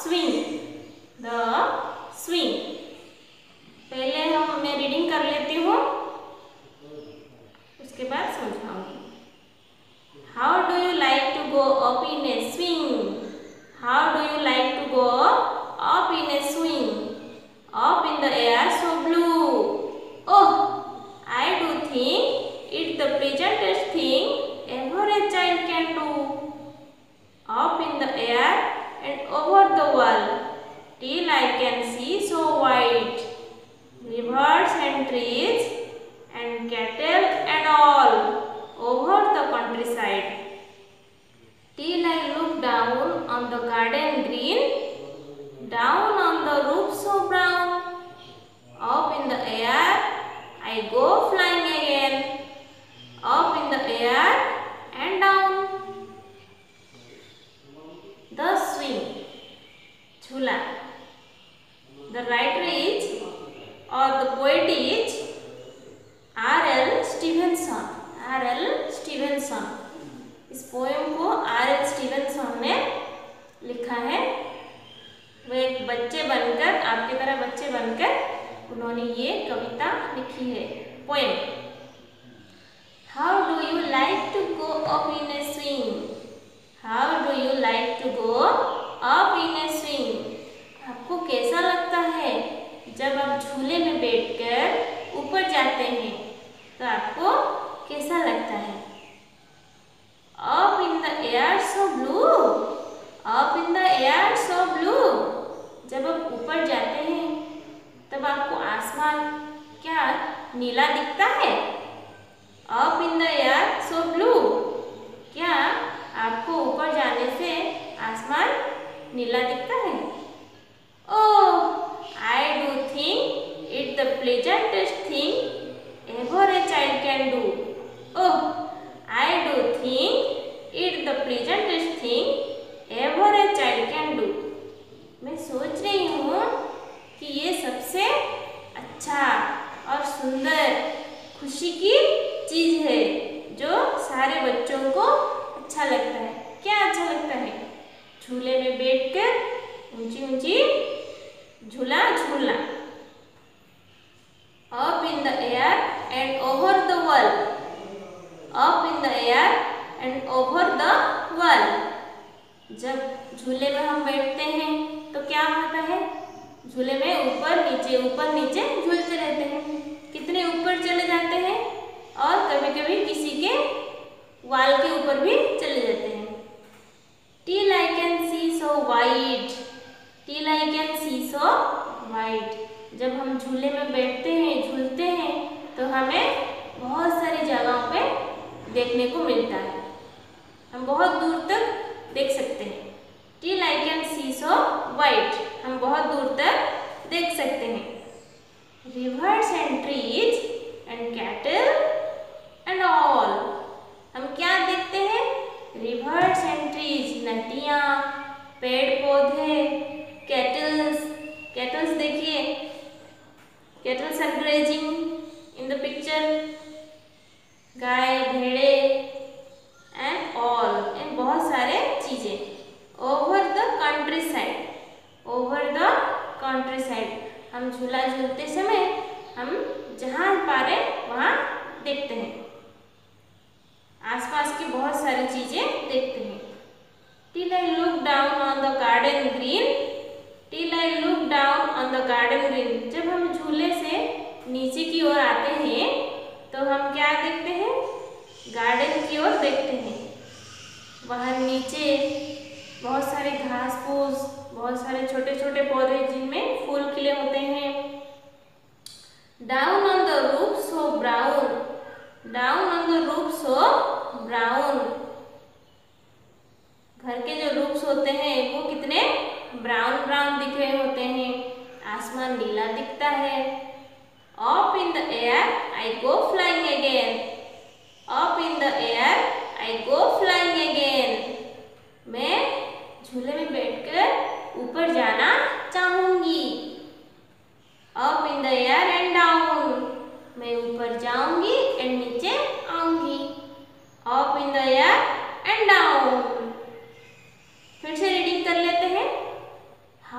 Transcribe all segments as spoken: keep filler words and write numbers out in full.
swing, the swing। पहले हम मैं रीडिंग कर लेती हूँ, उसके बाद समझाऊंगी। How do you like to go up in a swing? How do you like to go up in a swing? Up in the air so blue. Oh, I do think it's the pleasantest thing ever a child can do. Up in the air and over the world, till I can see so wide. Rivers and trees and cattle and all over the countryside. Till I look down on the garden green, down on the roof so brown. Up in the air I go flying again, up in the air and down. The swing, झूला। The writer is or the poet is R L Stevenson. R L Stevenson, इस poem को R L Stevenson ने लिखा है। वो एक बच्चे बनकर, आपकी तरह बच्चे बनकर उन्होंने ये कविता लिखी है, poem. How do you like to go up in a swing? How do you like to go up in a swing? आपको कैसा लगता है जब आप झूले में बैठकर ऊपर जाते हैं, तो आपको कैसा लगता है? Up in the air so blue, up in the air so blue। जब आप ऊपर जाते हैं तब आपको आसमान क्या नीला दिखता है? Up in the air so blue, क्या आपको ऊपर जाने से आसमान नीला दिखता है? Oh, I do think it's the pleasantest thing ever a child can do. Oh, I do think it's the pleasantest thing ever a child can do. मैं सोच रही हूँ कि ये सबसे अच्छा और सुंदर खुशी की चीज़ है जो सारे बच्चों को अच्छा लगता है। क्या अच्छा लगता है? झूले में बैठकर ऊंची ऊंची झूला झूलना। Up in the air and over the world, up in the air and over the world। जब झूले में हम बैठते हैं तो क्या होता है? झूले में ऊपर नीचे ऊपर नीचे झूलते रहते हैं। कितने ऊपर चले जाते हैं और कभी कभी किसी के वाल के ऊपर भी चले जाते हैं। Till I can see so wide, till I can see so wide। जब हम झूले में बैठते हैं, झूलते हैं, तो हमें बहुत सारी जगहों पे देखने को मिलता है। हम बहुत दूर तक देख सकते हैं। Till I can see so wide, हम बहुत दूर तक देख सकते हैं। Rivers and trees and cattle and all, हम क्या देखते हैं? Rivers and trees, नदियाँ, पेड़ पौधे, केटल्स। केटल्स देखिए, cattles are grazing in the picture. गाय, भेड़े एंड ऑल, एंड बहुत सारे चीजें। Over the countryside, over the countryside, हम झूला झूलते समय हम जहाँ पा रहे वहाँ देखते हैं, आसपास की बहुत सारी चीजें देखते हैं। Till I look down on the garden green, till I look down on the garden green। जब हम झूले से नीचे की ओर आते हैं तो हम क्या देखते हैं? गार्डन की ओर देखते हैं। वहाँ नीचे बहुत सारे घास फूस, बहुत सारे छोटे छोटे पौधे जिनमें फूल खिले होते हैं। Down on the roof so brown, down on the roof so brown। घर के जो रूफ्स होते हैं वो कितने ब्राउन ब्राउन दिख रहे होते हैं। आसमान नीला दिखता है। Up in the air I go flying again, up in the air I go flying again। मैं झूले में बैठकर ऊपर जाना चाहूंगी। Up in the air and down, मैं ऊपर जाऊंगी एंड नीचे आऊंगी। Up in the air and down। फिर से रीडिंग कर लेते हैं।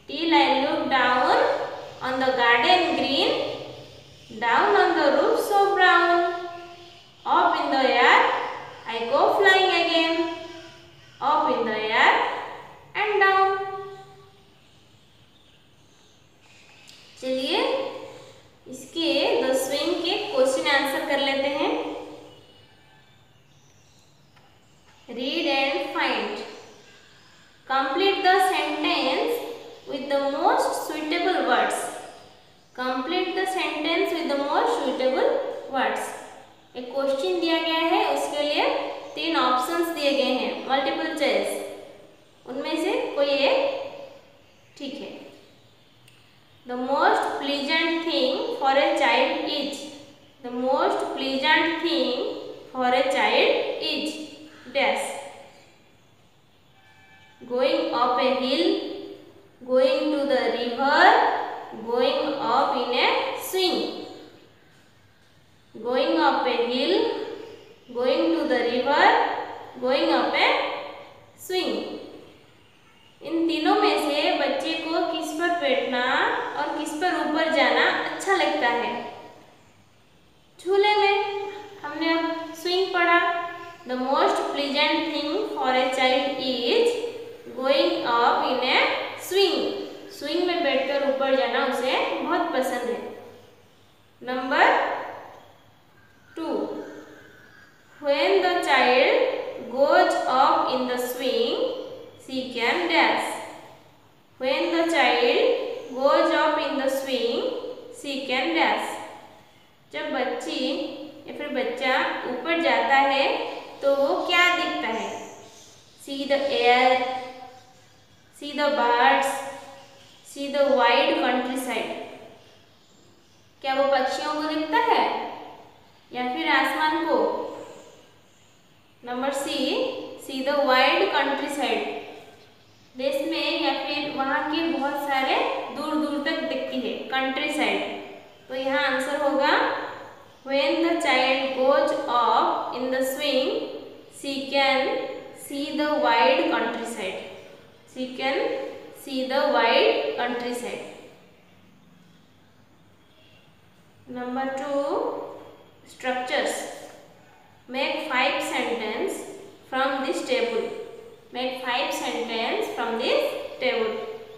till I look down on the garden green, down on the roof so brown. Up in the air, I go flying again. Up in the air and down. चलिए इसके the swing के question answer कर लेते हैं. Read and find. Complete the sentence with the most suitable words. Complete the sentence with the most suitable words. एक question दिया गया है, उसके लिए तीन ऑप्शंस दिए गए हैं, मल्टीपल चॉइस. उनमें से कोई एक ठीक है. The most pleasant thing for a child is. The most pleasant thing for a child is dash. Going up a hill, going to the river, going up in a swing. Going up a hill, going to the river, going up a swing. इन तीनों में से बच्चे को किस पर बैठना और किस पर ऊपर जाना अच्छा लगता है? झूले में हमने अब स्विंग पढ़ा. The most pleasant thing for a child is going up in a swing. Swing में बैठकर ऊपर जाना उसे बहुत पसंद है. Number two. When the child goes up in the swing, she can dash. When the child goes up in the swing, she can dash. जब बच्ची या फिर बच्चा ऊपर जाता है तो वो क्या दिखता है? See the air, see the birds, see the wide countryside. क्या वो पक्षियों को दिखता है या फिर आसमान को? Number C. See the wide countryside. देश में या फिर वहाँ के बहुत सारे दूर दूर तक दिखती है, कंट्री साइड. तो यहाँ आंसर होगा when the child goes up in the swing, she can see the wide countryside. She can see the wide countryside. Number two, structures. Make five sentences from this table. Make five sentences from this table.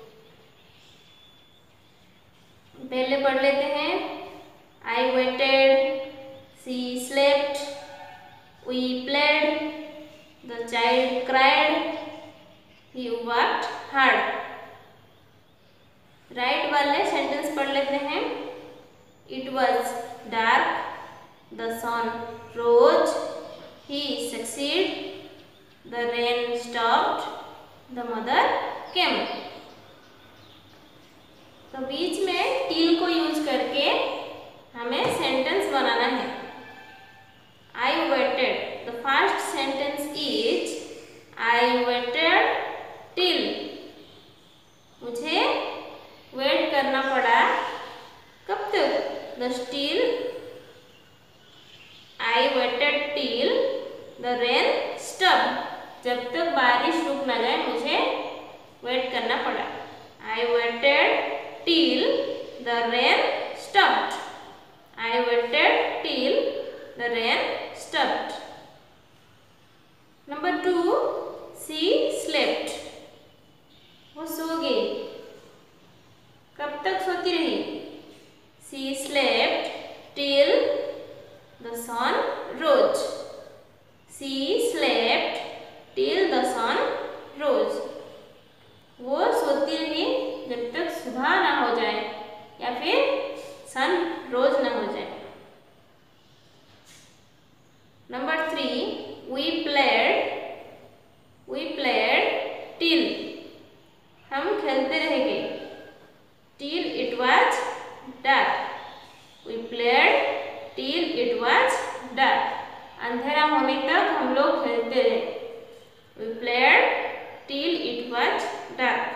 पहले पढ़ लेते हैं. I waited, she slept, we played, the child cried, he worked hard. Right वाले sentence पढ़ लेते हैं. It was dark, the sun rose, he succeeded, the rain stopped, the mother came. तो बीच में till को यूज करके हमें सेंटेंस बनाना है. I waited. The first sentence is I waited till. मुझे वेट करना पड़ा. कब तक? The still. I waited till the rain stopped. जब तक बारिश रुक न जाए मुझे वेट करना पड़ा. I waited till the rain stopped. I waited till the rain stopped. Number two, she slept. वो सो गई. कब तक सोती रही? She slept till the sun rose. She slept till the sun rose. वो सोती रही जब तक सुबह ना हो जाए या फिर सन रोज ना हो जाए. Number three, we played. We played till. हम खेलते रह गए. Till it was dark. We played till it was dark. अंधेरा होने तक हम लोग खेलते रहे. We played till it was dark.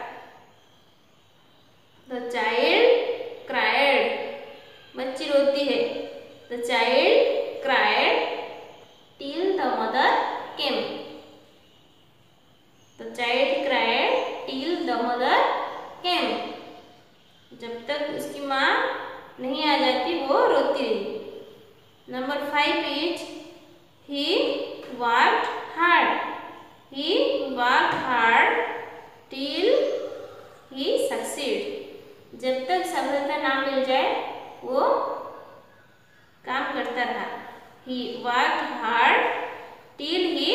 The child cried. बच्ची रोती है. The child cried till the mother came. The child cried till the mother came. जब तक उसकी माँ नहीं आ जाती वो रोती रही. Number five is he worked hard. He worked hard till he succeed. जब तक सफलता ना मिल जाए वो काम करता रहा. He worked hard till he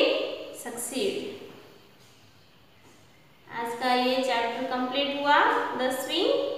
succeed. आज का ये चैप्टर कंप्लीट हुआ दसवीं.